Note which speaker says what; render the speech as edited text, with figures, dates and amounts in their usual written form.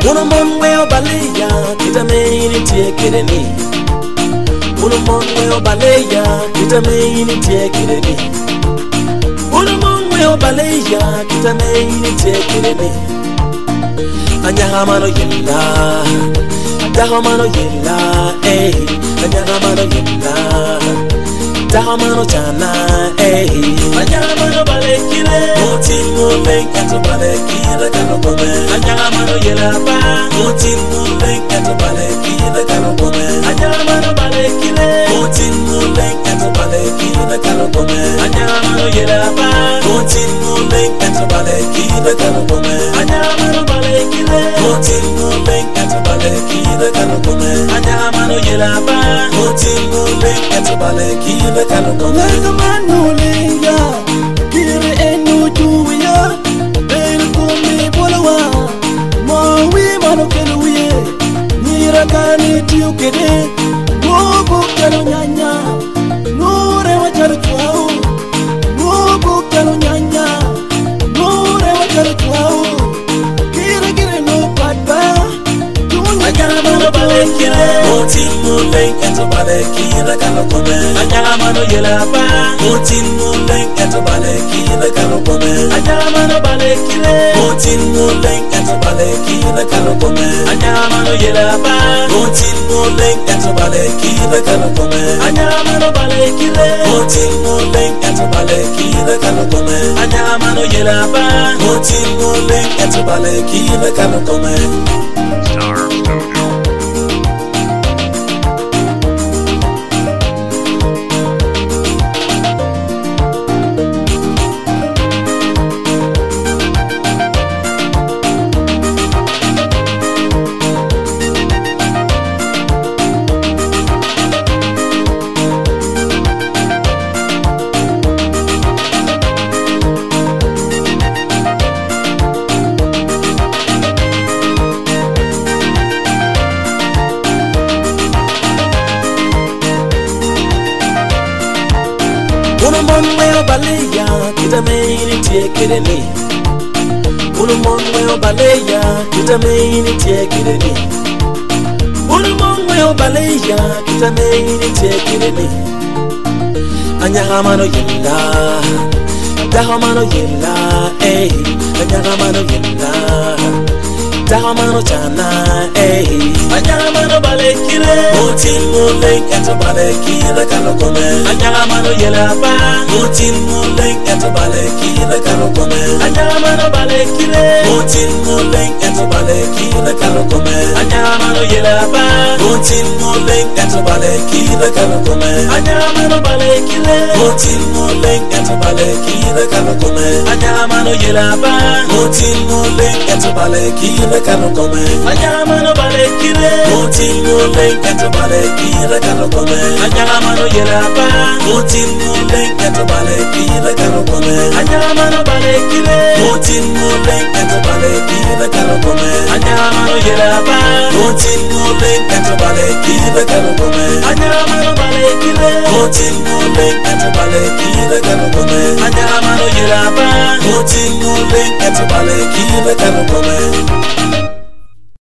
Speaker 1: Uno mon weo baleya kita meini tie kireni. Uno mon weo baleya kita meini tie kireni. Uno mon weo baleya kita meini tie kireni. Anyahamano yella, dahamano yella, eh. Anyahamano yella, dahamano chana, eh. Anyahamano balekile, motimu lengato balekile kanokome. Anyahamano yella ba, motimu lengato balekile kanokome. Anyahamano balekile, motimu lengato balekile kanokome. Anyahamano yella ba, motimu lengato balekile kanokome. Anyahamano balekile, motimu lengato balekile kanokome. Anyahamano yella ba, motimu lengato balekile kanokome.
Speaker 2: Nagamano lenga, kire enu juya, bel kumi bolawa, mawi mano keluye, nirakani tiukede, gogo kelo nyanya, nure wajar tuau, gogo kelo nyanya, nure wajar tuau, kire no padba, tunya
Speaker 1: Anyahamano balekile, motimu lengato balekile kanokome. Anyahamano yella ba, motimu lengato balekile kanokome. Anyahamano balekile, motimu lengato balekile kanokome. Anyahamano yella ba, motimu lengato balekile kanokome. Anyahamano balekile, motimu lengato balekile kanokome. Anyahamano yella ba, motimu lengato balekile kanokome.
Speaker 3: Star Studio.
Speaker 1: Uno mon weo baleya kita meini tie kireni. Uno mon weo baleya kita meini tie kireni. Uno mon weo baleya kita meini tie kireni. Anyahamano yella, dahamano yella, eh. Anyahamano yella, dahamano chana, eh. Anyahamano balekile, motimu lengato balekile kanokome. Anyahamano yella ba, motimu lengato balekile kanokome. Anyahamano balekile, motimu lengato balekile kanokome. Anyahamano yella ba, motimu lengato balekile kanokome. Anyahamano balekile, motimu lengato balekile kanokome. Anyahamano yella ba, motimu lengato balekile kanokome. Anyahamano balekile, motimu lengato balekile kanokome. Anyahamano yella ba, motimu lengato balekile kanokome. Anyahamano balekile, motimu lengato balekile kanokome. Anyahamano yella ba, motimu lengato balekile kanokome. Anyahamano balekile, motimu lengato balekile kanokome. Anyahamano yella ba, motimu lengato balekile kanokome.